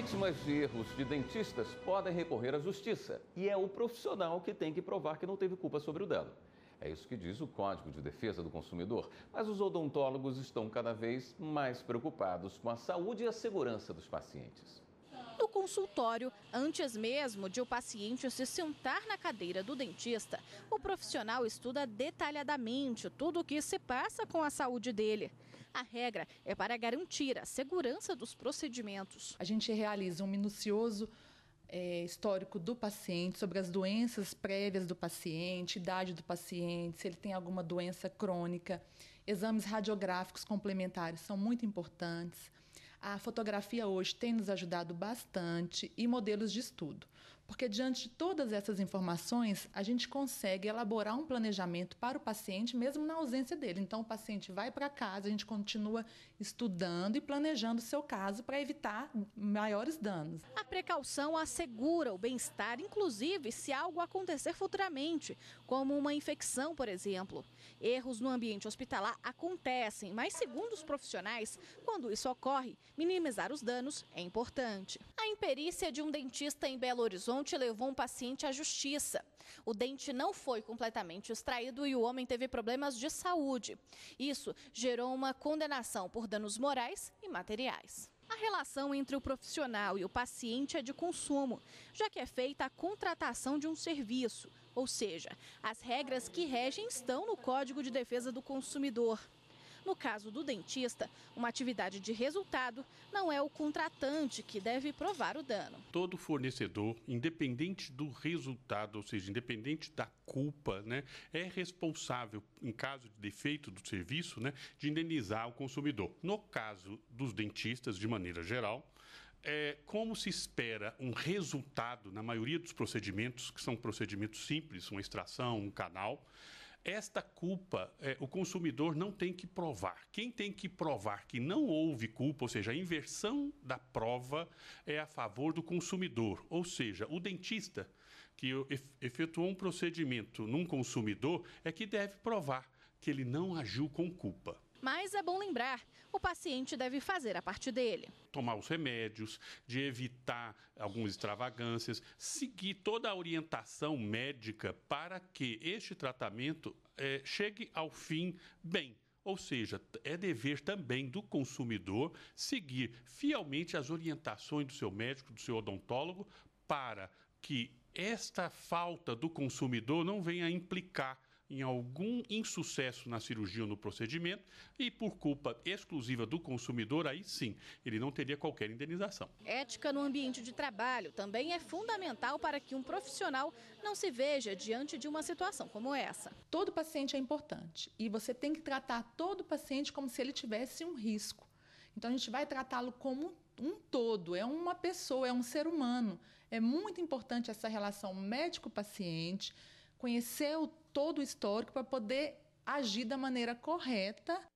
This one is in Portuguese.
Vítimas de erros de dentistas podem recorrer à justiça e é o profissional que tem que provar que não teve culpa sobre o dano. É isso que diz o Código de Defesa do Consumidor, mas os odontólogos estão cada vez mais preocupados com a saúde e a segurança dos pacientes. No consultório, antes mesmo de o paciente se sentar na cadeira do dentista, o profissional estuda detalhadamente tudo o que se passa com a saúde dele. A regra é para garantir a segurança dos procedimentos. A gente realiza um minucioso histórico do paciente, sobre as doenças prévias do paciente, idade do paciente, se ele tem alguma doença crônica. Exames radiográficos complementares são muito importantes. A fotografia hoje tem nos ajudado bastante e modelos de estudo, porque diante de todas essas informações, a gente consegue elaborar um planejamento para o paciente, mesmo na ausência dele. Então, o paciente vai para casa, a gente continua estudando e planejando o seu caso para evitar maiores danos. A precaução assegura o bem-estar, inclusive se algo acontecer futuramente, como uma infecção, por exemplo. Erros no ambiente hospitalar acontecem, mas segundo os profissionais, quando isso ocorre, minimizar os danos é importante. A imperícia de um dentista em Belo Horizonte levou um paciente à justiça. O dente não foi completamente extraído e o homem teve problemas de saúde. Isso gerou uma condenação por danos morais e materiais. A relação entre o profissional e o paciente é de consumo, já que é feita a contratação de um serviço, ou seja, as regras que regem estão no Código de Defesa do Consumidor. No caso do dentista, uma atividade de resultado não é o contratante que deve provar o dano. Todo fornecedor, independente do resultado, ou seja, independente da culpa, é responsável, em caso de defeito do serviço, de indenizar o consumidor. No caso dos dentistas, de maneira geral, como se espera um resultado na maioria dos procedimentos, que são procedimentos simples, uma extração, um canal, esta culpa, o consumidor não tem que provar. Quem tem que provar que não houve culpa, ou seja, a inversão da prova é a favor do consumidor. Ou seja, o dentista que efetuou um procedimento num consumidor é que deve provar que ele não agiu com culpa. Mas é bom lembrar, o paciente deve fazer a parte dele. Tomar os remédios, de evitar algumas extravagâncias, seguir toda a orientação médica para que este tratamento chegue ao fim bem. Ou seja, é dever também do consumidor seguir fielmente as orientações do seu médico, do seu odontólogo, para que esta falta do consumidor não venha a implicar em algum insucesso na cirurgia ou no procedimento e por culpa exclusiva do consumidor, aí sim, ele não teria qualquer indenização. Ética no ambiente de trabalho também é fundamental para que um profissional não se veja diante de uma situação como essa. Todo paciente é importante e você tem que tratar todo paciente como se ele tivesse um risco. Então a gente vai tratá-lo como um todo, é uma pessoa, é um ser humano. É muito importante essa relação médico-paciente, conhecer todo o histórico para poder agir da maneira correta